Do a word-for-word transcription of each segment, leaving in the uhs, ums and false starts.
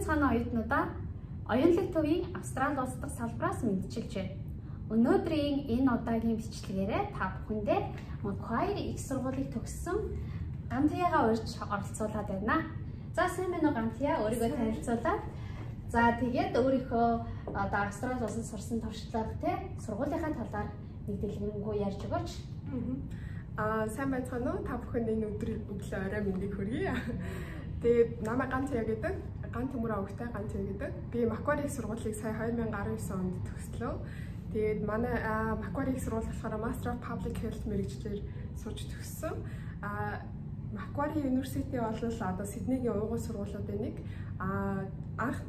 байцгаана оюутнуудаа оюунлаг төвийн Австрали улс дахь салбараас мэдчилж байна. Өнөөдрийн энэ удаагийн бичлэгээрээ та бүхэндээ Macquarie их сургуулийг төгссөн Гантиягаа урьж оролцуулаад байна. За сайн байна уу Гантия? Өөрийгөө танилцуулаад. За тэгээд өөрийнхөө одоо Австрали улсад сурсан туршлага те сургуулийнхаа талаар нэг дэлгэрэнгүй ярьж өгөөч. Аа сайн байцгаана уу? Та бүхэнд энэ өдрийн өглөө орой мэндийг хүргэе. Тэгээд намайг Гантия гэдэг, Гант Төмөр өвгтэй Гантия гэдэг. Би Macquarie их сургуулийг сая две тысячи десять онд төгслөө. Тэгээд манай Macquarie их сургууль болохоор Master of Public Health мэрэгчлэр сурч төгссөн. Аа Macquarie University бол одоо Сиднейгийн уугуул сургуулиудын нэг. Аа анх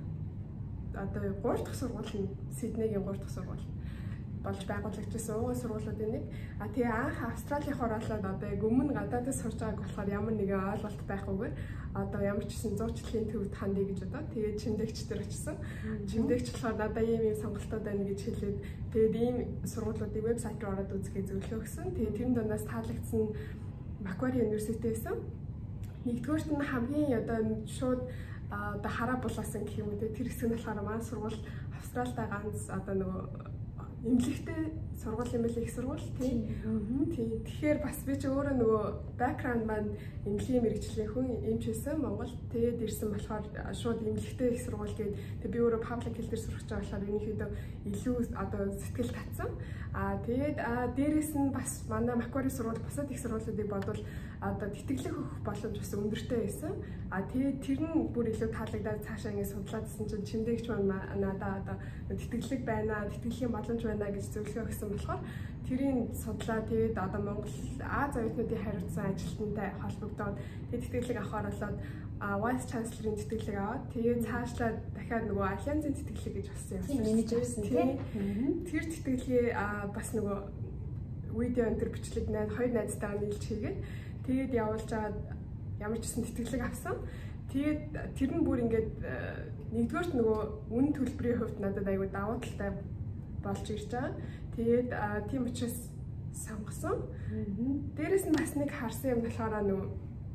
одоо гурав дахь сургууль нь Сиднейгийн гурав дахь сургууль болж байгуулагдсан уугуул сургуулиудын нэг. А тэгээ анх Австралийн хороолоод одоо яг өмнө гадаадас сурж байгааг болохоор ямар нэгэн ойлголт байхгүйгээр одоо ямар ч гэсэн зуурчлалын төвд хандъя гэж одоо тэгээд чимдээгчдэр очсон. Чимдээгч болохоор надаа ийм ийм сонголтууд байна гэж хэлээд тэгээд ийм сургуулиудын вебсайт руу ороод үзэхээ зөвлөө өгсөн. Тэгээд тэрэн дундаас таалагдсан Macquarie University байсан. Нэгдүгээрт нь хамгийн одоо шууд одоо хараа булаасан гэх юм үү тэр хэсэг нь болохоор маань сургууль Австралитай ганц одоо нөгөө эмнэлэгтэй сургууль юм байл их сургууль тийм. Тийм. Тэгэхээр бас би ч өөрөө нөгөө бэкграунд маань эмнэлгийн мэрэгжлийн хүн эмч байсан Монгол. Тэгээд ирсэн болохоор шууд эмнэлэгтэй их сургууль гээд тэг би өөрөө public health дээр сурч байгаа болохоор ерөнхийдөө илүү одоо сэтгэл татсан. Аа тэгээд дээрээс нь бас манай Macquarie сургууль бусад их сургуулиудыг бодвол одоо тэтгэлэг өгөх боломж бас өндөртэй байсан. Аа тэгээд тэр нь бүр илүү таалагдаад цаашаа ингэ судлаадсэн чинь чимдээгч маань надаа одоо тэтгэлэг байна, тэтгэлийн боломж байна гэж зөвлөгөө өгсөн болохоор тэрийг судлаа. Тэгээд одоо Монгол Аз оюутнуудын хариуцсан ажилтнтай холбогдоод тэгээд тэтгэлэг авахаар болоод Vice Chancellor-ийн тэтгэлэг аваад тэгээд цаашлаа дахиад нөгөө Альянсийн тэтгэлэг гэж болсон юм. Тийм менеж авсан тийм. Тэр тэтгэлгээ бас нөгөө видео энэ төр бичлэг найз хоёр найзтайгаа нийлж хийгээд тэгээд явуулж аваад ямар ч гэсэн тэтгэлэг авсан. Тэгээд тэр нь бүр ингээд нэгдүгээрт нөгөө үн төлбөрийн хувьд надад аягүй давуу талтай болж ирж байгаа. Тэгээд тийм учраас сонгосон. Дээрээс нь бас нэг харсан юм болохоор нөгөө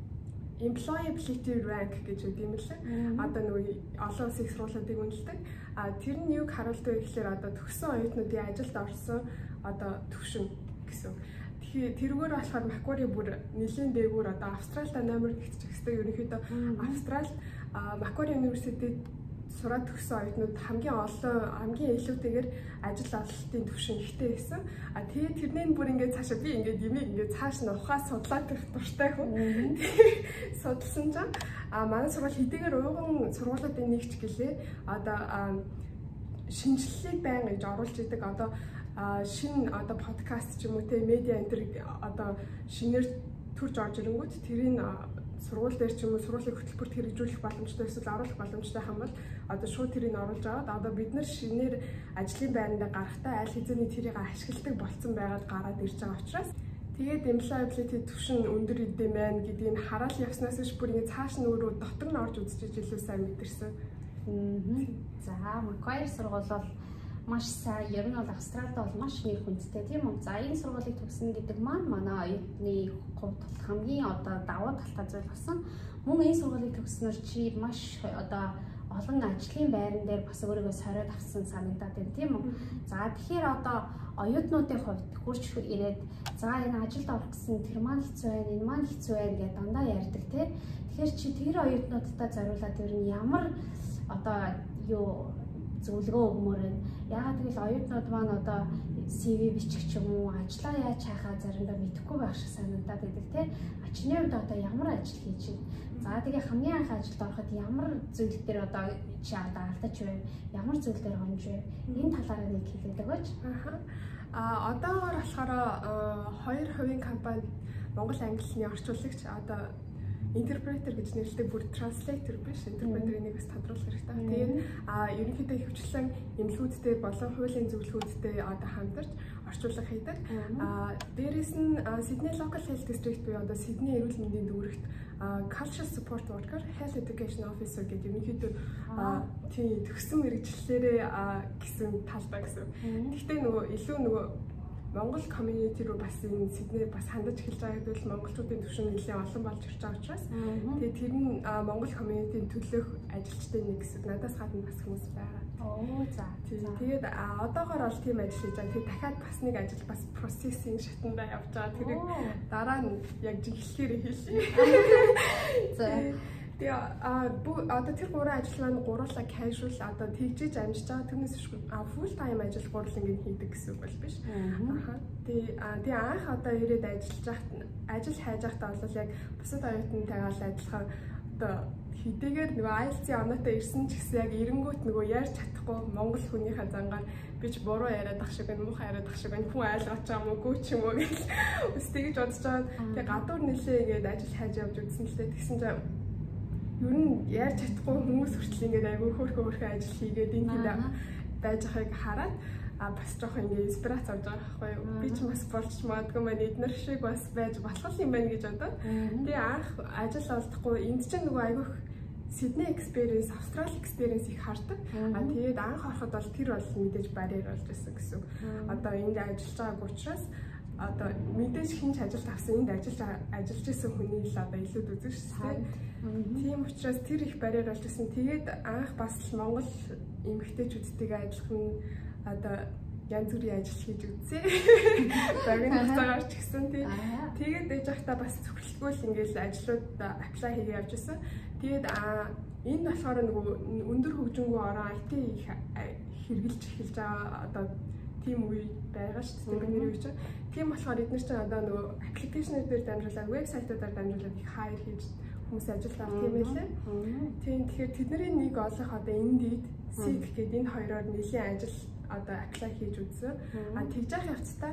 employability rank гэж үг юм лээ. Одоо нөгөө олон улсын их сургуулиудыг үнэлдэг. А тэр нь юг харуулдаг вэ гэхээр одоо төгссөн оюутнуудын ажилд орсон одоо төвшин гэсэн. Тэгэхээр тэрүүгээр болохоор Macquarie бүр нэлийн дээгүүр одоо Австралитай номер гихцчихсэн. Ерөнхийдөө Австрали Macquarie University сураад төгссөн оюутнууд хамгийн олон хамгийн илүүтэйгээр ажил ололтын түвшин ихтэй байсан. А тэгээд тэрний бүр ингээд цаашаа би ингээд ямиг ингээд цааш нь ухаас судлаад их дуртай хүн. Судалсан чинь а манай сургууль хэдийгээр ууган сургуулиудын нэгч гэлээ одоо шинжилгээг байнга гэж оруулж идэг. Одоо шинэ одоо подкаст ч юм уу те медиа энэ төр одоо шинээр төрж орж ирэнгүүт тэрийг сургууль дээр ч юм уу сургуулийн хөтөлбөрт хэрэгжүүлэх боломжтой эсвэл оруулах боломжтой хам бол одоо шууд тэрийг оруулж аваад одоо бид нар шинээр ажлын байрандаа гарахтаа аль хэзээний тэрийг ашигладаг болцсон байгаад гараад ирж байгаа учраас тэгээд employability түвшин өндөр идэм байна гэдгийг хараал явснаас биш бүр ингэ цааш нь өөрөө дотор нь орж үзчихэж илүү сайн мэдэрсэн. За Macquarie сургууль бол маш сайн. Ер нь бол Австралид бол маш нэр хүндтэй тийм үү? За энэ сургуулийг төгснө гэдэг маань манай оюутны хувьд хамгийн одоо давуу талтай зүйл болсон. Мөн энэ сургуулийг төгснөр чи маш одоо олон ажлын байран дээр бас өөрийгөө сориод авсан санагдаад байна тийм үү? За тэгэхээр одоо оюутнуудын хувьд хурц ирээд за энэ ажилд орох гэсэн тэр маань хэцүү байна, энэ маань хэцүү байна гэдэг дандаа ярьдаг тийм. Тэгэхээр чи тэр оюутнуудтай зориулаад ер нь ямар одоо юу зөвлөгөө өгмөр байна. Яагаад гэвэл оюутнууд маань одоо си ви бичих ч юм уу, ажлаа яаж хайхаа заримдаа мэдэхгүй байх шиг санагдаад байдаг тийм. А чиний хувьд одоо ямар ажил хийж байна? За тэгээ хамгийн анх ажилд ороход ямар зүйл дээр одоо чи одоо алдаж байв? Ямар зүйл дээр хонж байв? Энэ талаараа нэг хэлээд өгөөч. Аа одоогоор болохоор хоёр хувийн компани Монгол англиний орчуулагч одоо интерпретер гэж нэрлэдэг бүр транслейтер биш интерпретерийг нэг бас тодруулах хэрэгтэй. Тэгээд а ерөнхийдөө хөвчлэн эмнэлгүүдтэй болон хуулийн зөвлөгүүдтэй одоо хамтарч орчуулга хийдэг. А дээрээс нь Sydney Local Health District буюу одоо Sydney эрүүл мэндийн дүүрэгт Cultural Support Worker, Health Education Officer гэдэг ерөнхийдөө тийм төгссөн мэрэгчлэлээрээ гэсэн талбай гэсэн. Гэхдээ нөгөө илүү нөгөө Монгол community руу бас энэ Сидней бас хандаж эхэлж байгаа гэдэг нь монголчуудын түвшин нэлээд олон болж ирж байгаа учраас тэгээд тэр нь Монгол community-ийн төлөөх ажилчдын нэг хэсэг надаас гадна бас хүмүүс байгаа. Оо за. Тэгээд одоогоор бол тийм ажил хийж байгаа. Тэгээд дахиад бас нэг ажил бас processing шатанда явж байгаа. Тэрийг дараа нь яг жиглэхээр хэлье. За. Тэгээ а одоо тэр гурван ажил маань гурлаа casual одоо тэгжиж амжиж байгаа. Тэрнээс full time ажил гурал ингэ хийдэг гэсэн үг бол биш. Аха. Тэгээ тэгээ анх одоо ирээд ажиллаж байхад ажил хайж байхдаа бол яг бусад оюутнуудтайгаа л адилхан одоо хэдийгээр нөгөө ай эл ти оноотой ирсэн ч гэсэн яг эренгүүт нөгөө ярьж чадахгүй монгол хүнийхээ зангаар бич буруу яриад ах шиг байна, муухай яриад ах шиг байна, хүн ойлгож байгаа юм уу, ч юм уу гэж үс тэгж бодож байгаа. Тэгээ гадуур нэлээ ингээд ажил хайж явж үзсэн л дээ. Тэгсэн чинь ер нь ярьж чадахгүй хүмүүс хүртэл ингээд айгүй хөөрхөн хөөрхөн ажил хийгээд энэ тийм байж байгааг хараад а бас жоох ингээд инспирац авч байгаа байхгүй юу. Би ч бас болж магадгүй маань эднэр шиг бас байж болох юм байна гэж бодоод. Тэгээ анх ажил олдохгүй энд чинь нөгөө айгүй Sydney experience, Australia experience их хардаг. А тэгээд анх ороход бол тэр бол мэдээж барьер болж байсан гэсэн. Одоо энд ажиллаж байгааг учраас одоо мэдээж хинч ажилд авсан энд ажиллаж ажиллаж исэн хүний л одоо илүүд үзэн шүү дээ. Тийм учраас тэр их барьер болж байсан. Тэгээд анх бас Монгол эмэгтэйчүүдтэйгээ ажиллах нь одоо янз бүрийн ажил хийж үзье. Багийн хугацаагаар ч гэсэн тийм. Тэгээд ээж ахта бас зөвхөлтгөөл ингээл ажлууд apply хийгээ явж байсан. Тэгээд энэ болохоор нөгөө өндөр хөгжингөө орон ай ти хэрэгжилж эхэлж байгаа одоо тийм үе байгаа шүү дээ бидний үе чинь. Тийм болохоор эдгээр чинь одоо нөгөө аппликейшнүүд дээр дамжуулаад вебсайтуудаар дамжуулаад их хайр хийж хүмүүс ажилд авах юм байлээ. Тийм тэгэхээр тэдний нэг олох одоо Indeed, Seek гэдэг энэ хоёроор нэлийн ажил одоо apply хийж үзсэн. А тэгж явах явцдаа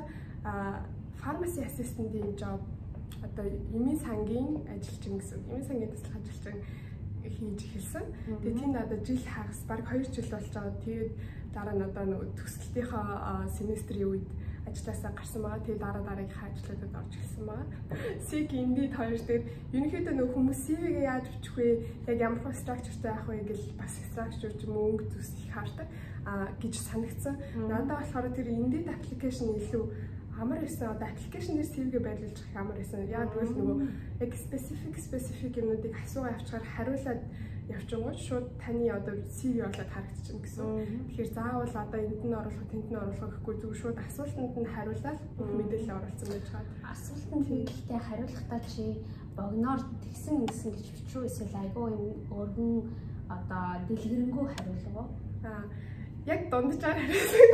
pharmacy assistant-ийн job одоо эмийн сангийн ажилчин гэсэн. Эмийн сангийн туслах ажилчин хийж эхэлсэн. Тэгээд тэнд одоо жил хагас баг хоёр жил болж байгаа. Тэгээд дараа нь одоо нөгөө төгсөлтийнхаа семестрийн үед ажилласаа гарсан байгаа. Тэгээд дараа дараагийнхаа ажлуудад орж ирсэн байгаа. Seek, Indeed хоёр дээр ерөнхийдөө нөгөө хүмүүс си ви-гээ яаж бичих вэ? Яг ямар structureтай явах вэ гэж бас structure ч юм уу өнгө зүс их хардаг а гэж санагдсан. Надад болохоор тэр Indeed application илүү амар байсан. Одоо application дээр си ви-гээ байрлуулж их амар байсан. Яг тэгвэл нөгөө яг specific specific юмнуудыг асуугаа явуулахаар хариулаад явчихгоо шууд таны одоо си ви болоод харагдчихна гэсэн. Тэгэхээр заавал одоо энд нь оруулах, тэнд нь оруулах гэхгүй зүгээр шууд асуултанд нь хариулаад бүх мэдээлэл оруулсан байж байгаа. Асуултанд хэлэхдээ хариулахдаа чи богноор тэгсэн ингэсэн гэж бичүү эсвэл айгүй юм өргөн одоо дэлгэрэнгүй хариулгаа. Аа яг дунджаар хариулсан.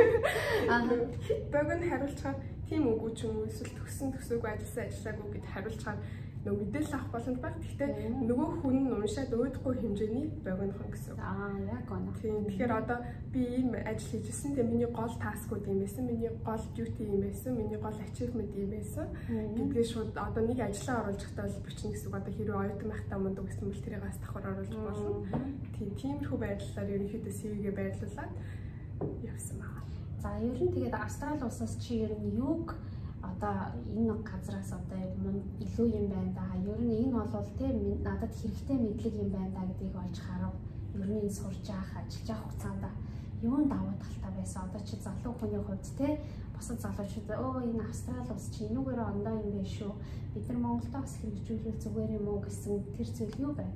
Аа. Богино хариулцахаар тийм үгүй ч юм уу эсвэл төгсөн төсөөгүй ажилласан ажиллаагүй гэд хариулцахаар нөгөө мэдээлэл авах боломж баг. Гэхдээ нөгөө хүн нь уншаад өөдөхгүй хэмжээний богинохон гэсэн. Аа яг гоо. Тийм. Тэгэхээр одоо би ийм ажил хийжсэн. Тэгээ миний гол таскууд юм байсан. Миний гол duty юм байсан. Миний гол achievement юм байсан. Гэдгээ шууд одоо нэг ажиллаа оруулж захтаа л бичнэ гэсэн үг. Одоо хэрвээ оюутан байхдаа мундаг гэсэн бол тэрийг бас давхар оруулж болно. Тийм. Тиймэрхүү байдлаар ерөнхийдөө си ви-гээ байрлуулад явсан байна. За ер нь тэгээд Австрали улсаас чи ер нь юг одоо энэ газраас одоо илүү юм байна да. Ер нь энэ бол тийм надад хэрэгтэй мэдлэг юм байна да гэдгийг олж харав. Ер нь энэ сурж явах, ажиллаж явах хугацаанд юунд давуу талтай байсан. Одоо чи залуу хүний хувьд те бусад залуучууд өө энэ Австрали улс чи энүүгээр ондоо юм байна шүү. Бид нар Монголдоо бас хэрэгжүүлвэл зүгээр юм уу гэсэн тэр зүйл юу байна?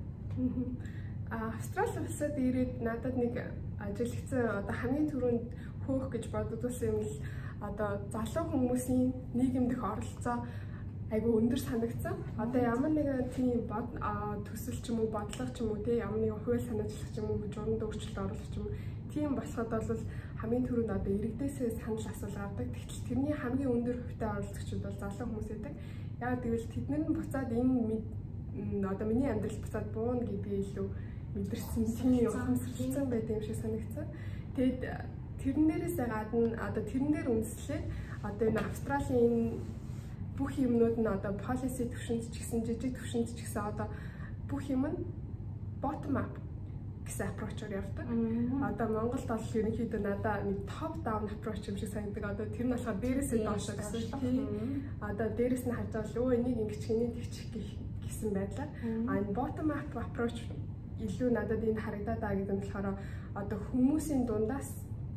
А Австрали улсад ирээд надад нэг ажил хийсэн одоо хамгийн түрүүнд хөөх гэж боддгоосон юм л одоо залуу хүмүүсийн нийгэмдэх оролцоо айгүй өндөр санагдсан. Одоо ямар нэгэн тийм бод төсөл ч юм уу бодлого ч юм уу тий ямар нэгэн хууль санаачлах ч юм уу журманд өөрчлөлт оруулах ч юм уу тийм болоход бол хамгийн түрүүнд одоо иргэдээсээ санал асуулга авдаг. Тэгтэл тэрний хамгийн өндөр хувьтай оролцогчид бол залуу хүмүүс байдаг. Яг тэгвэл тэднэр нь буцаад энэ одоо миний амьдрал буцаад буuna гэдгийг илүү мэдэрсэн тийм ухамсарлсан байт юм шиг санагдсан. Тэгэд тэрэн дээрээсээ гадна одоо тэрэн дээр үндэслээд одоо энэ Австралийн бүх юмнууд нь одоо policy төвшөнд ч гэсэн жижиг төвшөнд ч гэсэн одоо бүх юм нь bottom up гэсэн approach-оор явдаг. Одоо Монголд бол ерөнхийдөө надад нэг top down approach юм шиг санагддаг. Одоо тэр нь болохоор дээрээсээ доош гэсэн тийм. Одоо дээрээс нь харж байгаа л өө энийг ингэж хэний тэгчих гэсэн байдлаар а энэ bottom up approach илүү надад энэ харагдаад байгаа гэдэг нь болохоор одоо хүмүүсийн дундаас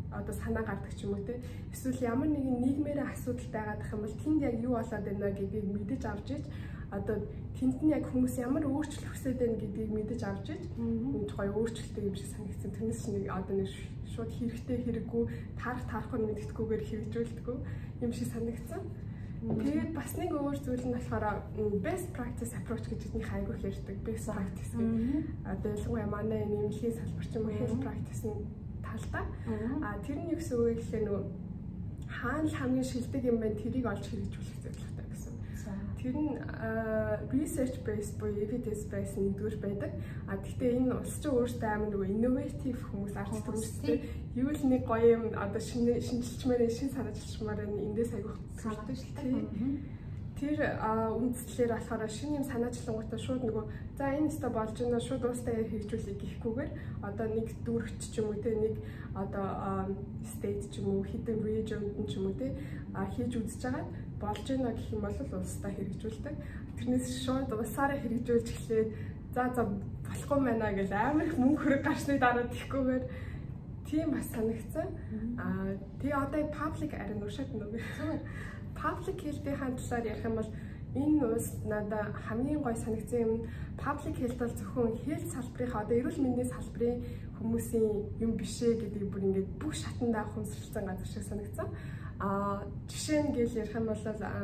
одоо санаа гардаг ч юм уу те. Эсвэл ямар нэгэн нийгмээр асуудалтай байгаад их юм бол тэнд яг юу болоод байна гэдгийг мэдэж авч иж одоо тэнд нь яг хүмүүс ямар өөрчлөлт хүсэж байна гэдгийг мэдэж авч иж энэ тухай өөрчлөлттэй юм шиг санагдсан. Тэрнээс нэг одоо нэг шууд хэрэгтэй хэрэггүй таарах таарахгүй мэддэхгүйгээр хэрэгжүүлдэг юм шиг санагдсан. Тэгээд бас нэг өөр зүйл нь болохоор best practice approach гэж бидний айгуу ярьдаг. Best practice гэдэг. Одоо ялангуяа манай нэмлэгийн салбар ч юм уу health practice-ийн талдаа. А тэр нь юу гэсэн үг гэхээр нөгөө хаана л хамгийн шилдэг юм бэ тэрийг олж хэрэгжүүлэх зорилготой гэсэн. Тэр нь research based буюу evidence based нэгдүгээр байдаг. А гэхдээ энэ улс чинь өөртөө амар нөгөө innovative хүмүүс арч хүмүүстэй юу л нэг гоё юм одоо шинэ шинжилчмээр шин санаачлчмаар эндээс айгуух санаатай шүү дээ. Тэр үндслээр болохоор шинэ юм санаачлангуудаа шууд нөгөө за энэ өстө болж байна шууд уустаа хэрэгжүүлэх гэхгүйгээр одоо нэг дүүрэгч ч юм уу те нэг одоо state ч юм уу хідэн region ч юм уу те хийж үзэж байгаа болж байна гэх юм бол улсдаа хэрэгжүүлдэг. Тэрнээс шууд улсаараа хэрэгжүүлж эхлээд за за болохгүй байна гэж амар их мөнгө хөрөг гарсны дараа тэгхгүйгээр тийм бас санагцсан. Аа тэгээ одоо public арин уушаад нөгөө public health-ийн талаар ярих юм бол энэ улс надад хамгийн гой санагдсан юм public health бол зөвхөн health салбарын одоо эрүүл мэндийн салбарын хүмүүсийн юм биш ээ гэдэг бүр ингээд бүх шатанда ухамсарлсан газар шиг санагдсан. Аа жишээ нь гэл ярих юм бол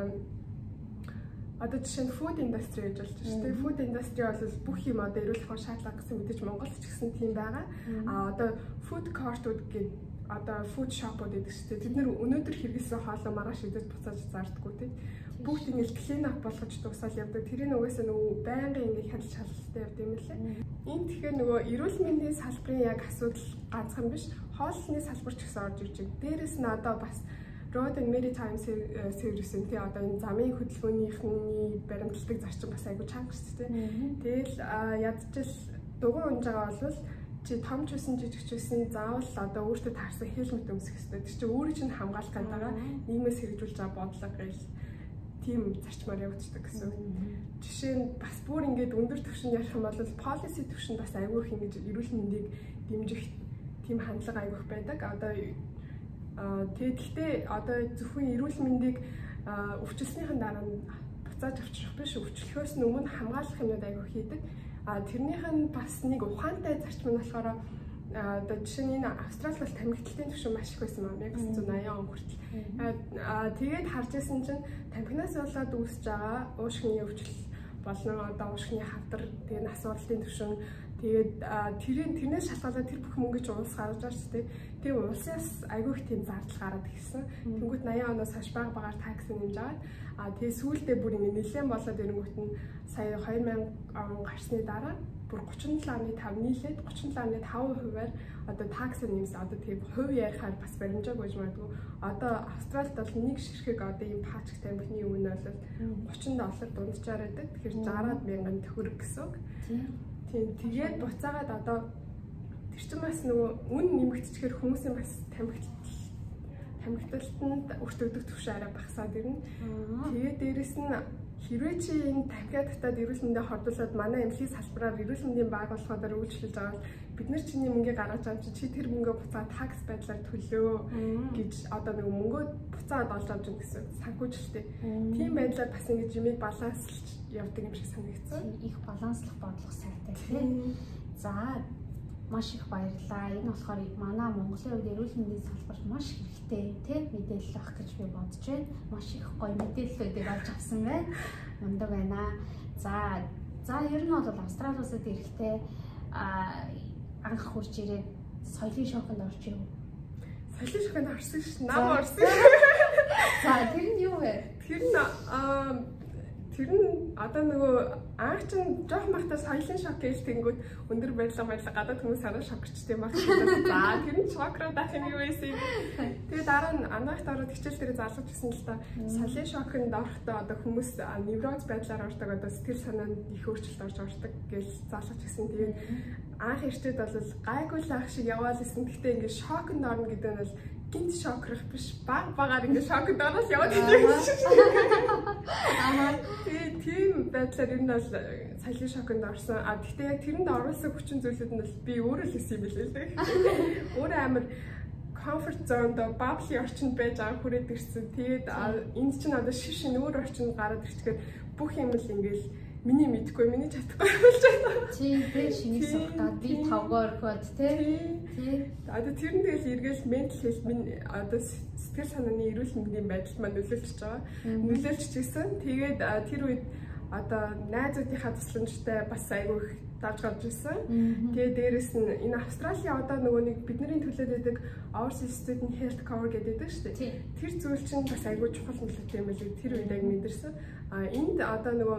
одоо жишээ нь food industry гэж болж байна шүү дээ. Food industry бол бүх юм одоо эрүүл ахуй шаардлага гэсэн мэдээж Монголд ч гэсэн тийм байгаа. Аа одоо food court-ууд гэдэг одоо food shop-ууд гэдэг шүү дээ. Тэд нэр өнөөдөр хэрэглэсэн хоолой маргааш идэж буцааж зардаггүй тийм. Бүгд ингэж clean up болгож дуусаад явдаг. Тэрийн угаасаа нөгөө байнгын ингэ хянаж шалгалтай явдаг юм лээ. Энэ тэгэхээр нөгөө эрүүл мэндийн салбарын яг асуудал ганцхан биш, хооллолны салбар ч гэсэн орж ирж байна. Дээрээс нь одоо бас Road and Maritime Service-ийн тий одоо энэ замын хөдөлгөөнийхний баримтлагдаг зарчим бас айгуу чанга шүү дээ. Тэгэл ядчил дугуй унж байгаа бол чи том ч үсэн жижиг ч үсэн заавал одоо өөртөө таарсан хелмет өмсөх хэрэгтэй. Тэр чинь өөрөө чинь хамгаалах гэдэг нийгмээс хэрэгжүүлж байгаа бодлого гэж тийм зарчмаар явагддаг гэсэн. Жишээ нь бас бүр ингээд өндөр түвшинд ярих юм бол policy түвшинд бас айгүй их ингэж эрүүл мэндийг дэмжих тийм хандлага айгүйх байдаг. Одоо аа тэгэхдээ одоо зөвхөн эрүүл мэндийг өвчлснийхэн дараа нь буцааж авчрах биш, өвчлөхөөс өмнө хамгаалах юмуд айгүйх хийдэг. А тэрнийх нь бас нэг ухаантай зарчим нь болохоор одоо жишээ нь энэ Австрали бол тамхитлын түвшин маш их байсан юм. Яг найман он хүртэл. Аа тэгээд харж ирсэн чинь тамхинаас болоод үүсэж байгаа уушгины өвчлөл болон одоо уушгины хавдар тэгээд нас уралтын түвшин тэгээд тэрийн тэрнээс шалтгаалаад тэр бүх мөнгө ч улс гаргаж байгаа шүү дээ. Тэгээ улсаас айгүйх тийм зардал гараад ирсэн. Тэнгүүт найман оноос хойш баг багаар такс нэмж аваад а тэгээ сүүлдээ бүр ингэ нэлээд болоод ирэнгүүт нь сая хоёр мянга он гарсны дараа бүр гучин талын тав нийлээд гучин талын тав хувиар одоо такс нэмсэн. Одоо тийм хувь ярихаар бас баримжааг гэж магадгүй. Одоо Австралид бол нэг ширхэг одоо ийм паачк тамхины үн бол гучин доллар дунджаар байдаг. Тэгэхээр шестьдесят мянган төгрөг гэсэн үг. Тийм тэгээд буцаагаад одоо тэр чинь бас нөгөө үн нэмэгдчихээр хүмүүсийн бас тамхи тамхиталтанд өртөгдөх түвшин арай багасаад ирнэ. Тэгээд дээрэс нь хэрвээ чи энэ тамхиа татаад эрүүл мэндээ хордуулаад манай эмнэлгийн салбараар эрүүл мэндийн баг болохоор үйлчлүүлж байгаа бол бид нар чиний мөнгө гаргаж авч чи тэр мөнгөө буцаад такс байдлаар төлөө гэж одоо нэг мөнгөө буцаад олж авч байгаа гэсэн санхүүжилттэй. Тийм байдлаар бас ингэж юмыг баланслж явдаг юм шиг санагдсан. Их баланслах бодлого сайтай тийм. За маш их баярлалаа. Энэ болохоор манай Монголын хувьд эрүүл мэндийн салбарт маш хэрэгтэй тийм мэдээлэл авах гэж би бодож байна. Маш их гоё мэдээллүүдийг авч авсан байна. Мундаг байна. За за ер нь бол Австрали улсад ирэхдээ анх хурж ирээд соёлын шоконд орчих юм. Соёлын шоконд орсон шүү. Нам орсон. За тэр нь юу вэ? Тэр нь аа тэр нь одоо нөгөө анх чинь жоох махтаа соёлын шок гэж тэнгүүд өндөр байдлага байдлага гадаад хүмүүс санаа шокчтэй байх. За тэр нь шокроо дахин юу байсан. Тэгээ дараа нь анаахт ороод хичээл дээр залгаж гисэн л та соёлын шоконд орохдоо одоо хүмүүс невроз байдлаар ордог одоо сэтгэл санаанд их өөрчлөлт орж ордог гэж залгаж гисэн. Тэгээд анх ирчээд бол гайгүй л ах шиг яваал исэн. Гэхдээ ингээд шоконд орно гэдэг нь бол гинт шокрох биш баг багаар ингээд шоконд ороод яваад идэв шиг. Аа тийм байдлаар энэ бол соёлын шоконд орсон. А гэхдээ яг тэрэнд оруулсан хүчин зүйлүүд нь би өөрөө л хийсэн юм билээ л дээ. Өөрөө амар comfort zone до bubble орчинд байж байгаа хүрээд ирсэн. Тэгээд энд чинь одоо шиш нүүр орчинд гараад ирчихээр бүх юм л ингээл миний мэдгүй миний чадахгүй болж байна. Тийм тийм шинийг суртаад би тавгаар хот тий. Тийм. Одоо тэр нь тэгэл эргээл mental health минь одоо сэтгэл санааны эрүүл мэндийн байдалд маань нөлөөлчихөж байгаа. Нөлөөлчихсэн. Тэгээд тэр үед одоо найзуудынхаа тусламжтай бас айгүй их давж гарч ирсэн. Тэгээд дээрэс нь энэ Австралийн одоо нөгөө нэг бидний төлөөд байдаг Overseas Student Health Cover гэдэг шүү дээ. Тэр зүйл чинь бас айгүй чухал нөлөөтэй юм билээ. Тэр үед яг мэдэрсэн. А энд одоо нөгөө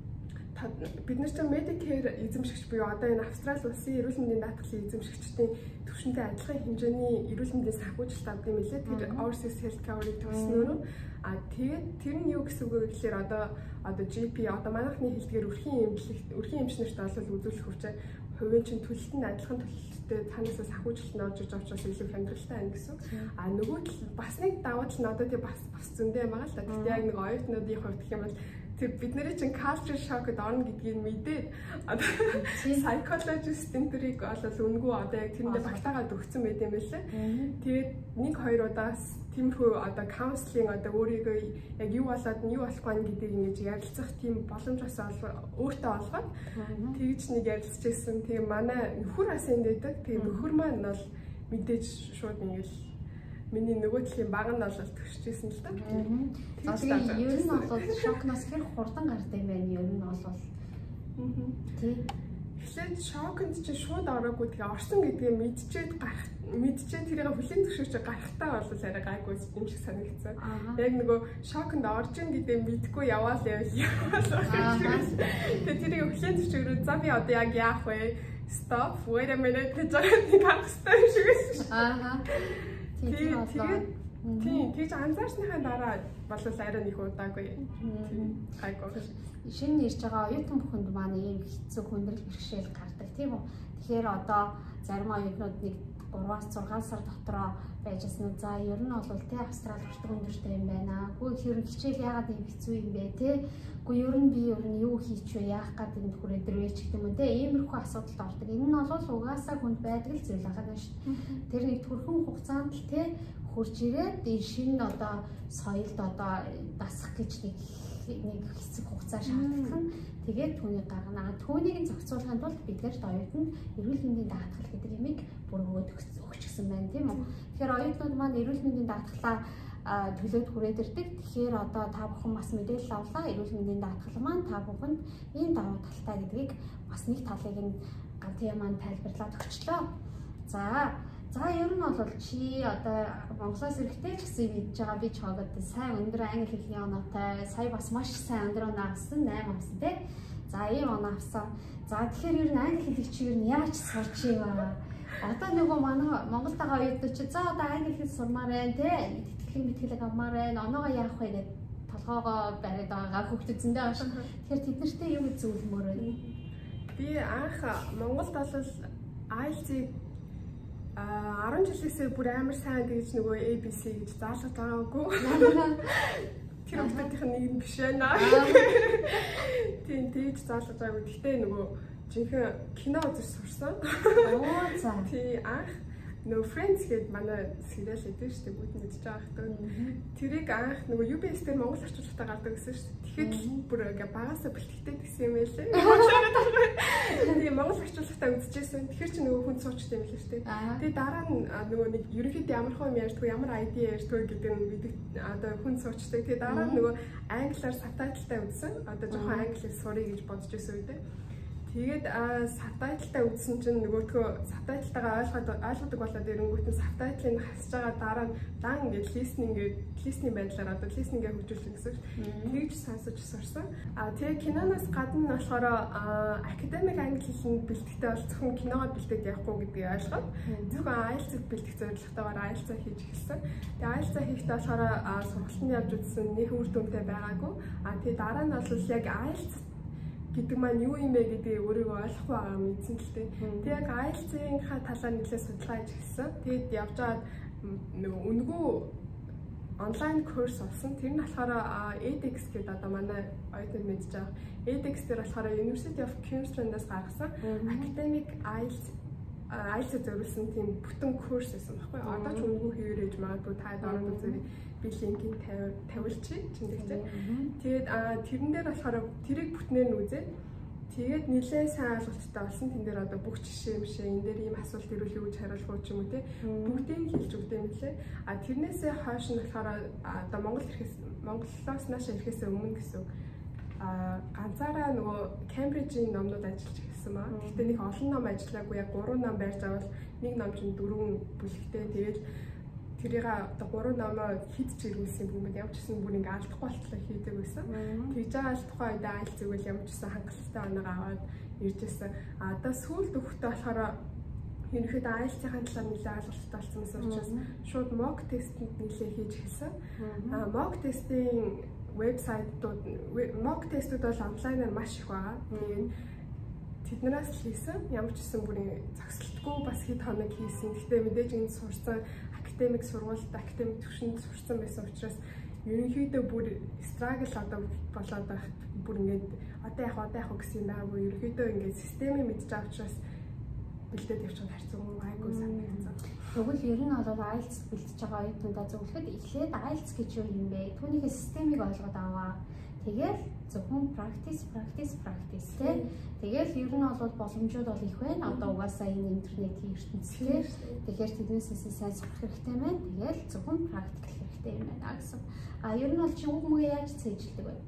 бид нар чинь Medicare эзэмшигч буюу одоо энэ Австрали улсын эрүүл мэндийн даатгалын эзэмшигчдийн түвшинтэй адилхан хэмжээний эрүүл мэндийн санхүүжилт авдаг юм лээ. Тэр Overseas Health Cover-ыг төгснөөрөө а тэгээд тэр нь юу гэсэн үг вэ гэхээр одоо одоо джи пи одоо манайхны хэлдгээр өрхийн эмнэлэгт өрхийн эмчнэрт олол үзүүлэх хүчээ хувийн чинь төлөлтөнд адилхан төлөлттэй танаас санхүүжилт нь орж иж авчраас илүү хямдралтай байна гэсэн. А нөгөө тал бас нэг давуу тал нь одоо тий бас бас зөндөө юм байгаа л та. Гэхдээ яг нэг оюутнуудын хувьд гэх юм бол тэр бидний чинь culture shock-д орно гэдгийг мэдээд одоо psychologist энтрийг олол үнгүү одоо яг тэрэндээ багтаагаад өгсөн байт юм байлээ. Тэгээд нэг хоёр удаас тиймэрхүү одоо counseling одоо өөрийгөө яг юу болоод нь юу болохгүй нь гэдгийг ингэж ярилцах тийм боломж бас өөртөө олгоод тэгж нэг ярилцчихсэн. Тэгээ манай нөхөр бас энд байдаг. Тэгээ нөхөр маань бол мэдээж шууд ингэж миний нөгөө талын баг нь бол төгсчихсэн л да. Тэгээд ер нь бол шокноос хэр хурдан гардаг юм байна ер нь бол. Тий. Эхлээд шокнд чи шууд ороогүй тэгээ орсон гэдгийг мэдчихэд гарах мэдчихэд тэрийг хүлээн зөвшөөрч гарахтаа бол арай гайгүй юм шиг санагдсан. Яг нөгөө шокнд орж ин гэдэг мэдгүй яваал явал. Тэгээ тэрийг хүлээн зөвшөөрөө за би одоо яг яах вэ? Stop, wait a minute гэж нэг хагастай юм шиг байсан. Аа. Тэгээд тийм тэгж анзаарсныхаа дараа бол арай нэг удаагүй гайгүй. Шинэ ирж байгаа оюутан бүхэнд маань ийм хэцүү хүндрэл бэрхшээл гардаг тийм үү. Тэгэхээр одоо зарим оюутнууд нэг гураваас зургаан сар дотроо байжсэн. За ер нь бол тий Австрали хүртэл өндөртэй юм байна. Гүү хэрэг хичээл яагаад ийм хэцүү юм бэ тий. Гүү ер нь би ер нь юу хийч вэ? Яах гэдэг нь хүрээд ирвэ ч гэдэг юм тий. Иймэрхүү асуудалд ордог. Энэ нь бол угаасаа хүнд байдаг л зүйл байгаа шүү дээ. Тэр нэг төрхөн хугацаанд л тий хурж ирээд энэ шинэ одоо соёлд одоо дасах гэж нэг нэг хэсэг хугацаа шаарддаг. Тэгээд түүнийг гаргана. Түүнийг зохицуулахын тулд бид нарт оюутанд эрүүл мэндийн даатгал гэдэг юмыг бүр өгөөд өгчихсэн байна тийм үү. Тэгэхээр оюутнууд маань эрүүл мэндийн даатгалаа төлөөд хүрээд ирдэг. Тэгэхээр одоо та бүхэн бас мэдээлэл авлаа. Эрүүл мэндийн даатгал маань та бүхэнд ийм давуу талтай гэдгийг бас нэг талыг нь ганцхан маань тайлбарлаад өгчлөө. За За ер нь бол чи одоо Монголоос ирэхдээ ч гэсэн мэдж байгаа би ч хогод сайн өндөр англи хэлний оноотой сая бас маш сайн өндөр оноо авсан найман авсан тий. За ийм оноо авсан. За тэгэхээр ер нь англи хэлийг чи ер нь яаж сурч юм аа? Одоо нөгөө манай Монголд байгаа оюутнууд чи за одоо англи хэл сурмаар байна тий. Тэтгэлийн мэтгэлэг авмаар байна. Оноогоо яах вэ гэдэг толгоогоо бариад байгаа хүүхдүүд зөндөө ааш. Тэгэхээр тэд нартэй юу гэж зөвлөмөр вэ? Би анх Монголд бол ай эл ти а арван жилээсээ бүр амар сайн гэж нөгөө A B C гэж заалгаж байгаагүй. Тэр хүмүүсийн нэг нь биш байна. Тийм тийж заалгаж байгаагүй. Гэтэ нөгөө жинхэнэ кино үзэж сурсан. Оо за. Тийм анх нөгөө Friends гэдэг манай сериал эдэн шүү дээ бүгд мэдж байгаа хэрэг. Тэрийг анх нөгөө ю би эс дээр Монгол орчуулгатаа гардаг гэсэн шүү дээ. Тэгэхэд бүр ингээ багасаа бэлтгэдэг гэсэн юм байлээ. Тэгээ Монгол орчуулгатаа үзчихсэн. Тэгэхээр чи нөгөө хүн суучтай юм л шүү дээ. Тэгээ дараа нь нөгөө нэг ерөнхийдөө ямар хөө юм ярьдгүй ямар ай ди ярьдгүй гэдэг нь мэддэг одоо хүн суучтай. Тэгээ дараа нь нөгөө англиар сабтайтлтай үзсэн. Одоо жоохон англиар сурыг гэж бодож байсан үедээ. Тэгээд сабтайтлтай үзсэн чинь нөгөөдгөө сабтайтлтайгаа ойлгоод ойлгодог болоод ирэнгүүт нь сабтайтлыг хасж байгаа дараа нь дан ингээд листнинг листний байдлаар одоо листнингээ хөгжүүлсэн гэсэн чинь тэгж сонсож сурсан. А тэгээ киноноос гадна нь болохоор академик англи хэлний бэлтгэхдээ бол зөвхөн киногоо бэлтээд явахгүй гэдгийг ойлгоод зөвхөн ай эл ти-г бэлтэх зорилготойгоор ай эл ти хийж эхэлсэн. Тэгээ ай эл ти хийхдээ болохоор сургалтанд явж үзсэн нэг үр дүнтэй байгаагүй. А тэгээ дараа нь бол яг ай эл ти гэдэг маань юу юм бэ гэдгийг өөрийгөө ойлгохгүй байгаа юм эзэн л дээ. Тэг яг ай эл ти-ийнхаа талаар нэлээд судалгаа хийж эхэлсэн. Тэгэд явж байгаад нөгөө үнгүү онлайн курс олсон. Тэр нь болохоор edX гэдэг одоо манай оюутнууд мэдж байгаа. edX дээр болохоор University of Queensland-аас гаргасан academic ай эл ти айлсаа зориулсан тийм бүтэн курс байсан байхгүй. Одоо ч үнэгүй хийвэр ээж магадгүй та дараа нь үзэрэй. Би линкийг тавиулчих чиндэгтэй. Тэгээд тэрэн дээр болохоор тэрийг бүтнээр нь үзээд тэгээд нэлээд сайн ойлголттой болсон. Тэн дээр одоо бүх жишээ мшээ энэ дээр ийм асуулт ирүүл юу гэж хариулах уу ч юм уу те бүгдийг хэлж өгдөө юм лээ. А тэрнээсээ хойш нь болохоор одоо Монгол ирэхээс Монголоос наашаа ирэхээс өмнө гэсэн а ганцаараа нөгөө Кембрижийн номнууд ажиллаж ирсэн маа. Гэхдээ нэг олон ном ажиллаагүй яг гурван ном барьж авал нэг ном чинь дөрвөн бүлэгтэй. Тэгээд тэрийг одоо гурван номоо хидж ирүүлсэн юм байна. Ямар ч гэсэн бүр ингээ алдахгүй болтлоо хийдэг байсан. Тэгж байгаа л тухайн үед айл зүгэл ямар ч гэсэн хангалттай оноог аваад ирж байсан. А одоо сүүлд өгөхдөө болохоор ерөнхийдөө айлцын талаар нэлээд ойлголттой болсон учраас шууд mock тест-ийг нэлээд хийж эхэлсэн. А mock тестийн вебсайтууд mock тестүүд бол онлайнаар маш их байгаа. Тэгээд тэднээс хийсэн ямар ч гэсэн бүрийн загсалтгүй бас хэд хоног хийсэн. Гэхдээ мэдээж энэ сурсан академик сургуульд академик төвшөнд сурсан байсан учраас ерөнхийдөө бүр struggle одоо болоод байх бүр ингээд одоо яг одоо яг гэсэн юм байгаагүй ерөнхийдөө ингээд системийг мэдчих авчраас бэлдээд явчих харьцангуй айгүй санагдсан. Тэгвэл ер нь бол айлц бэлдэж байгаа оюутнуудаа зөвлөхөд эхлээд айлц гэж юу юм бэ? Түүний системийг ойлгоод аваа. Тэгэл зөвхөн practice practice practice тий. Тэгэл ер нь бол боломжууд бол их байна. Одоо угаасаа энэ интернетийн ертөнцийн тэгэхээр тэднээсээ сайн сурах хэрэгтэй байна. Тэгэл зөвхөн practical хэрэгтэй юм байна гэсэн. А ер нь бол чи үг мөг яаж цээжилдэг вэ?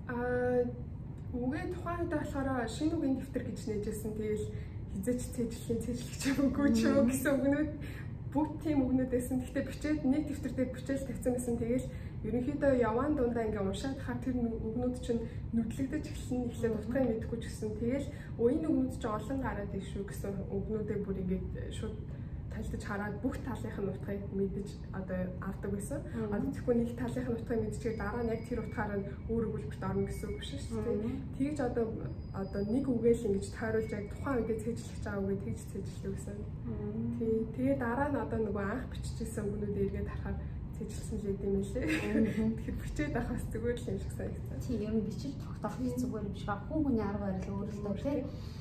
Аа үгээ тухайн үед болохоор шинэ үгийн дэвтэр гэж нээжсэн. Тэгэл хизээч цээжлэхийн цээжлэх ч юм уу ч юм гэсэн үгнүүд бүгд тийм үгнүүд байсан. Гэхдээ бичээд нэг дэвтэр дээр бичээл тавьсан гэсэн. Тэгэл ерөнхийдөө яваан дундаа ингээ уншаад хаа тэр үгнүүд чинь нүдлэгдэж эхэлсэн эхлээд утгыг мэдэхгүй ч гэсэн. Тэгэл энэ үгнүүд чинь олон гараад иш шүү гэсэн үгнүүдээ бүр ингээд шууд талдаж хараад бүх талынх нь утгыг мэдэж одоо авдаг байсан. Одоо тэгэхгүй нэг талынх нь утгыг мэдчихээ дараа нь яг тэр утгаараа өөр өгүүлбэрт орно гэсэн үг биш шүү дээ. Тэгж одоо одоо нэг үгээл ингэж тойруулж яг тухайн үедээ цээжлэх байгаа үгээ тэгж цээжлэх гэсэн. Тий. Тэгээ дараа нь одоо нөгөө анх биччихсэн үгнүүдээ эргээд харахаар цээжилсэн л юм лээ. Тэгэхээр бичээд авахаас зүгээр л юм шиг санагдсан. Тий, ер нь бичиж тогтоох нь зүгээр юм шиг ба. Хүн хүний арга барил өөрлөлтөө тий.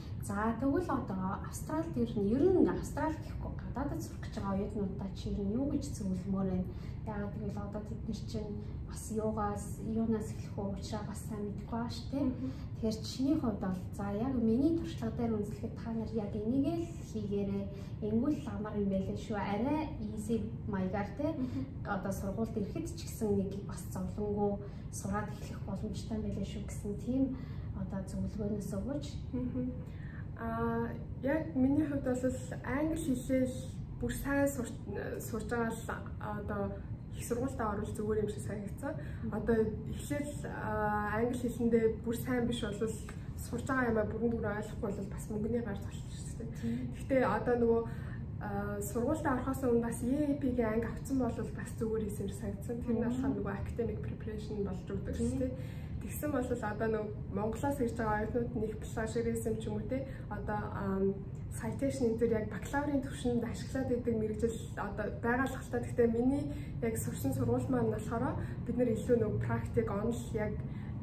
За тэгвэл одоо Австралид ер нь ер нь Австрали гэхгүй гадаадд сурах гэж байгаа оюутнуудаа чи ер нь юу гэж зөвлөмөр вэ? Яагаад гэвэл одоо тэд нар чинь бас юугаас юунаас эхлэх вэ учраас бас сайн мэдэхгүй байгаа шүү дээ. Тэгэхээр чиний хувьд бол за яг миний туршлага дээр үнэлэхэд та нар яг энийг л хийгээрэй. Энгүүл амар юм байлээ шүү. Арай easy маягаар те одоо сургуульд ирэхэд ч гэсэн нэг бас зовлонгоо сураад эхлэх боломжтой байлээ шүү гэсэн тийм одоо зөвлөгөөнөөс өгөөч. Аа яг миний хувьд бол англи хэлээр бүр сайн сурж байгаа л одоо их сургуультаа оруулах зүгээр юм шиг санагдсан. Одоо эхлээл англи хэлэндээ бүр сайн биш бол сурж байгаа юмаа бүрэн дүр ойлгохгүй бол бас мөнгөний гар золчихсон. Гэхдээ одоо нөгөө сургуультаа орохоос өмнө бас E A P-ийн анги авсан бол бас зүгээр юм шиг санагдсан. Тэр нь болохоор нөгөө academic preparation болж өгдөг шүү дээ. Тэгсэн бол одоо нэг Монголоос ирж байгаа оюутнууд нэг plagiarism ч юм уу те одоо citation энэ төр яг бакалаврын төвшөнд ашиглаад идэг мэрэгжил одоо байгаа л хальтаа. Гэхдээ миний яг сурсан сургууль маань болохоор бид нэр илүү нэг практик онл яг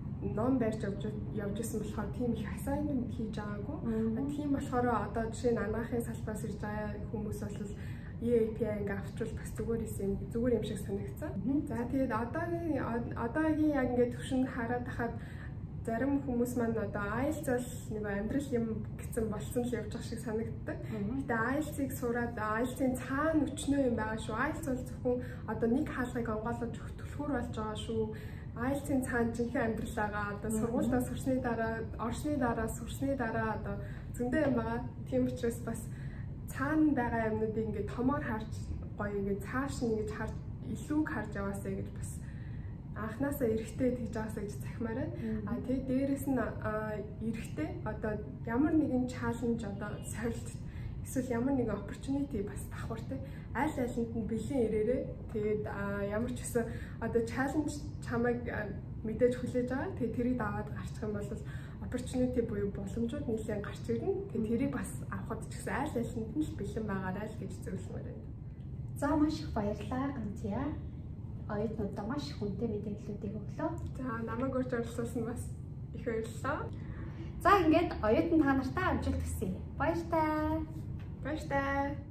ном барьж явж явж исэн болохоор тийм их assignment хийж байгаагүй. Тийм болохоор одоо жишээ нь анагаахын салбараас ирж байгаа хүмүүс бол E A P анги авчвал бас зүгээр юм зүгээр юм шиг санагдсан. За тэгээд одоогийн одоогийн яг ингээд төвшөнд хараад тахад зарим хүмүүс маань одоо айлц бол нэг амьдрал юм гэсэн болсон л явж байгаа шиг санагддаг. Гэтэ айлцыг сураад айлцын цаана өчнөө юм байгаа шүү. Айлц бол зөвхөн одоо нэг хаалгыг онгойлгож төлхөр болж байгаа шүү. Айлцын цаана жинхэнэ амьдрал байгаа. Одоо сургуультаа сурсны дараа, орсны дараа, сурсны дараа одоо зөндөө юм байгаа. Тийм учраас бас цаана байгаа юмнуудыг ингээд томоор харж гоё ингээд цааш нь ингэж харж илүү харж яваасаа гэж бас анханасаа эрэхтэй тэгж байгаасаа гэж захимаар байна. А тэгээ дээрэс нь эрэхтэй одоо ямар нэгэн чаленж одоо сорилт эсвэл ямар нэгэн opportunity бас давхартай аль алинд нь бэлэн ирээрээ тэгээд ямар ч гэсэн одоо challenge чамайг мэдээж хүлээж байгаа. Тэгээд тэрийг даваад гарчих юм бол opportunity буюу боломжууд нэлээд гарч ирнэ. Тэгээд тэрийг бас авахд ч гэсэн аль алинд нь л бэлэн байгаарай л гэж зөвлөмөр байна. За маш их баярлалаа Ганця. Оюутнуудаа маш их хүнтэй мэдээллүүдийг өглөө. За намайг урьж оролцуулсан бас их баярлалаа. За ингээд оюутан та нартай амжилт хүсье. Баяр таа. Баяртай.